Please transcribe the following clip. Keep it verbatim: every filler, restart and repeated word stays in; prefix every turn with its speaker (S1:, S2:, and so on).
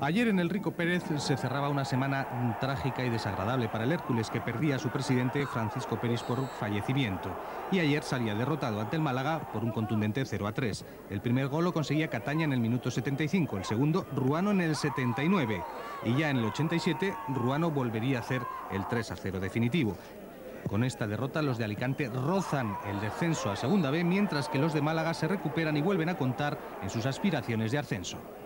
S1: Ayer en el Rico Pérez se cerraba una semana trágica y desagradable para el Hércules, que perdía a su presidente Francisco Peris por fallecimiento. Y ayer salía derrotado ante el Málaga por un contundente cero a tres. El primer gol lo conseguía Cataña en el minuto setenta y cinco, el segundo Ruano en el setenta y nueve. Y ya en el ochenta y siete Ruano volvería a hacer el tres a cero definitivo. Con esta derrota los de Alicante rozan el descenso a Segunda B, mientras que los de Málaga se recuperan y vuelven a contar en sus aspiraciones de ascenso.